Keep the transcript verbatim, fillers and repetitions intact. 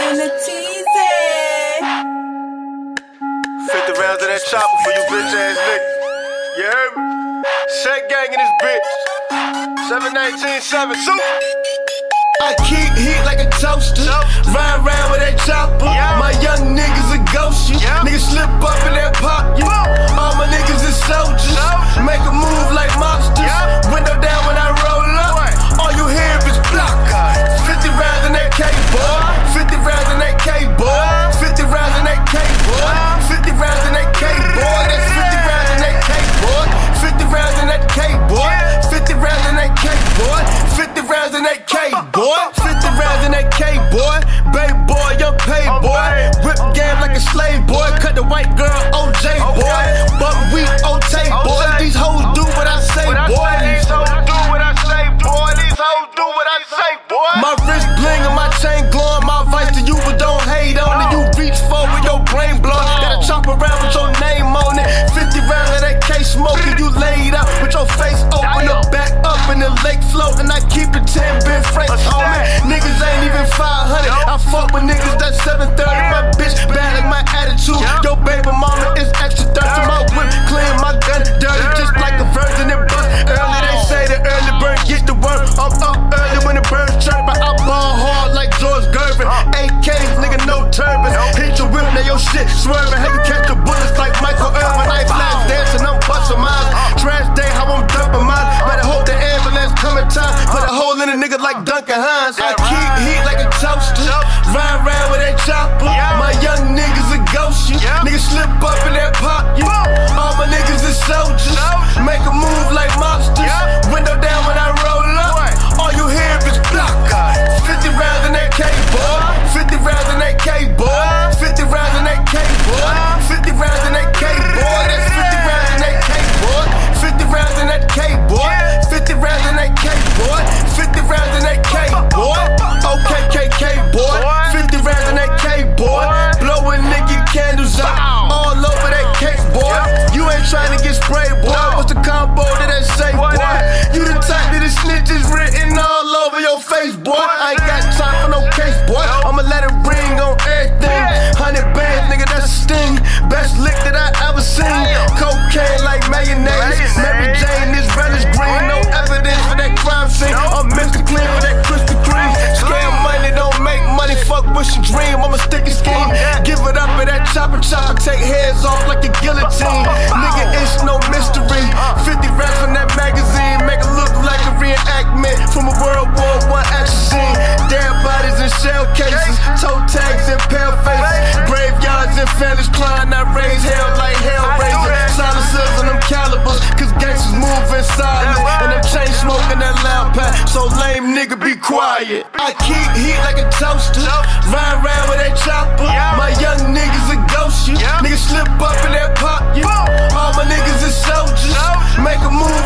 Stizzy. fifty rounds of that chopper for you bitch ass niggas. You heard me? Shake gang in this bitch. seven nineteen seven, soup. I keep heat like a toaster. Ride around with that chopper. Yeah. My young niggas a ghost you. Yeah. Niggas slip up in that pop you. Yeah. All my niggas is soldiers. Yeah. Make a move like mobsters. Yeah. Window down when I roll up. What? All you hear is block. fifty rounds in that K, boy. fifty rounds in that K, boy. fifty rounds in that K, boy. fifty rounds in that K, boy. That's fifty rounds in that K, boy. fifty rounds in that K, boy. fifty rounds in that K, boy. fifty rounds in that K, boy. fifty rounds in that K, boy. Baby boy, young pay boy. Whip game like a slave boy. Cut the white girl O J boy. But we O-Tay boy. These hoes do what I say, boy. These hoes do what I say, boy. These hoes do what I say, boy. My wrist bling and my chain glowing. My advice to you, but don't hate on it. You reach for with your brain blowing. Gotta chop around with your name on it. fifty rounds of that K smoking. You laid out with your face open. The back up in the lake floating. I keep it ten Ben Franks on me. Niggas ain't even five hundred. I fuck with niggas that's seven thirty. My bitch bad like my attitude. Your baby mama is extra thirsty. My whip clean, my gun dirty. Just like a virgin it bust early. They say the early bird get the worm. I'm up early when the birds chirp. But I ball hard like George Gervin. A Ks, nigga, no turbans. Hit your whip, now your shit swerving. How you catch the bullets like Michael Irvin. I flash dancing, I'm busting mine. Trash day, how I'm dumping mine. Better hope the ambulance come in time. Put a hole in a nigga like Duncan Hines. I keep heat like a toaster. Ride around with that chopper. My young niggas a ghost you. Niggas slip up in that pop you. All my niggas is soldiers. Make a move like mobsters. Window down when I roll up. All you hear is block. fifty rounds in that K, boy. fifty rounds in that K, boy. fifty rounds in that K, boy. fifty rounds in that K, boy. That's fifty rounds in that K, boy. fifty rounds in that K, boy. fifty rounds in that K, boy. fifty rounds in that K, boy. Okay, K K, boy. fifty rounds in that K, boy. Blowing nigga candles out all over that cake, boy. You ain't trying to get sprayed, boy. What's the combo to that safe, boy? You the type that the snitches written all over your face, boy. I ain't got time for no case, boy. I'ma let it ring on everything. Hundred bands, nigga, that's a sting. Best lick that I ever seen. Cocaine like mayonnaise. Mary Jane is reddish green. No evidence for that crime scene. I'm Mister Clean for that Krispy Kreme. Scam money, don't make money. Fuck wish you dream. I'm a sticky scheme. Give it up at that chopper chopper. Take heads off like a guillotine. Nigga, it's no mystery. fifty racks from that magazine. Make it look like a reenactment from a World War One action scene. Dead bodies in shell cases. Toe tags and pale faces. Graveyards and families crying. I raise hell like hellraiser. Silencers on them calibers. Cause gangsters move in silence. And them chain smoking that loud pack. So lame nigga be quiet. I keep heat like a toaster. Ride around with that chopper. My young niggas a ghost you. Niggas slip up in that pop you. All my niggas is soldiers. Make a move